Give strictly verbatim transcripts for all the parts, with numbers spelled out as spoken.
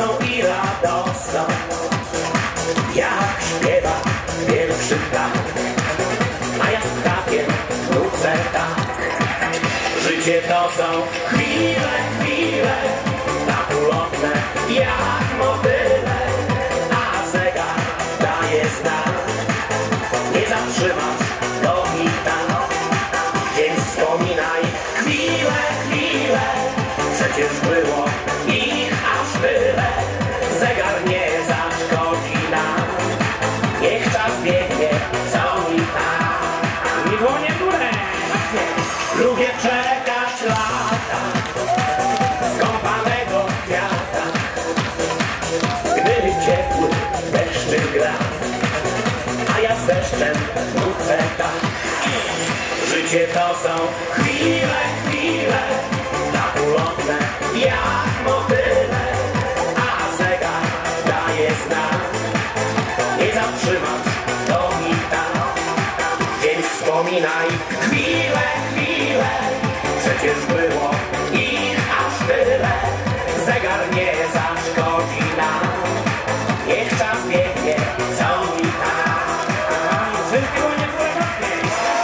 i radosną, jak śpiewa pierwszy ptak, a ja z ptakiem wrócę tak. Życie to są chwile, chwile, tak ulotne jak motyle, a zegar daje znak, nie zatrzymasz do hita, więc wspominaj chwile, chwile, przecież było ich aż tyle. Zegar nie zaszkodzi nam, niech czas biegnie, co mi tam. I dłonie w górę! Lubię czekać lata skąpanego kwiata, gdy ciepły deszczyk gra, a ja z deszczem wrócę tak. Życie to są chwile, chwile, tak ulotne jak motyle, a zegar daje znak, nie zatrzymasz do hita, więc wspominaj chwile, chwile, przecież było ich aż tyle. Zegar nie zaszkodzi nam, niech czas biegnie, co mi tam. Wszystkie dłonie w górę mocniej!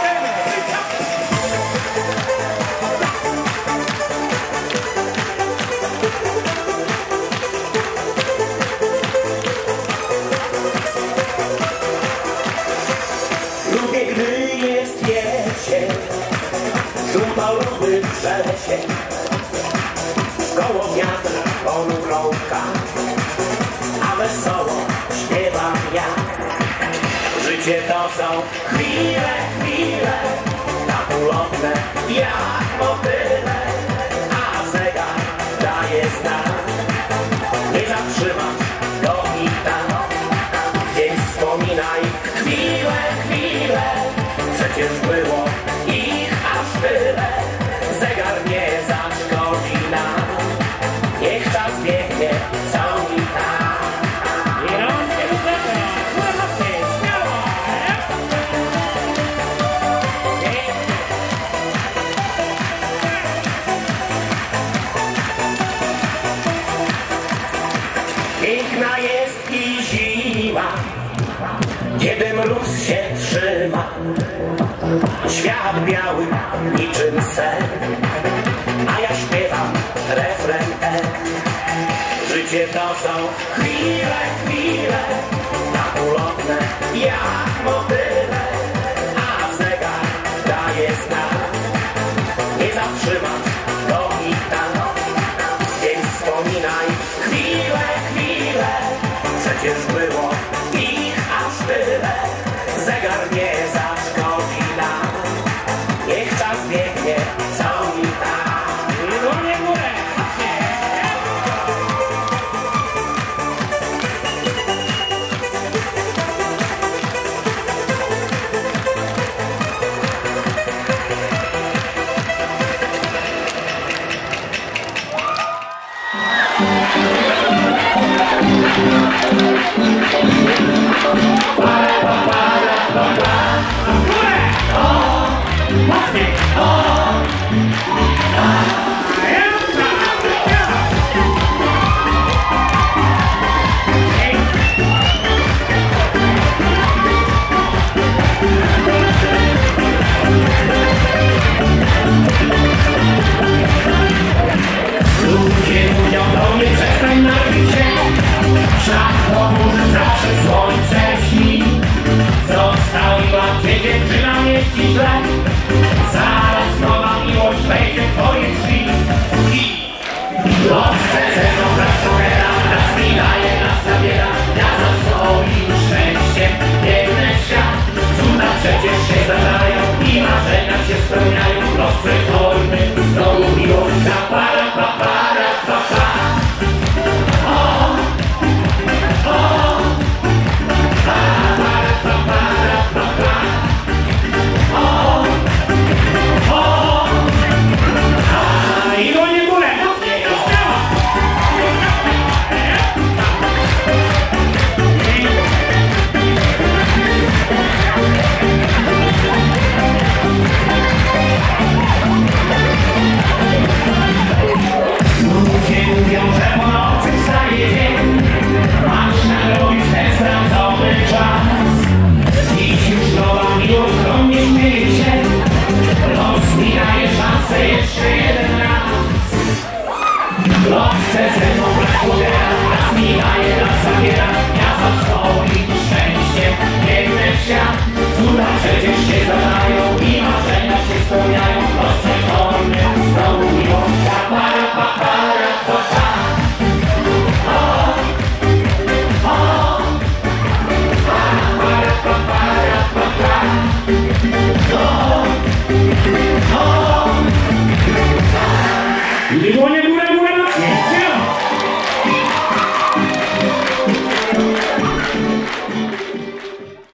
Lubię, gdy jest jesień, żółto-rudy wrzesień, koło wiatr ponurąka, a wesoło śpiewam ja. Życie to są chwile, chwile, tak ulotne jak motyle, a zegar daje znak, nie zatrzymasz do hita, więc wspominaj chwile, chwile, przecież było ich aż tyle. Zegar nie zaszkodzi nam, niech czas biegnie, co mi tam. I rączkę do zegar! Górę mocniej! Śmiało! Piękna jest i zima, kiedy mróz się trzyma, świat biały niczym sen, a ja śpiewam refren ten. Życie to są chwile, chwile, tak ulotne jak motyle, a zegar daje znak, nie zatrzymasz do hita, więc wspominaj chwile, chwile, przecież było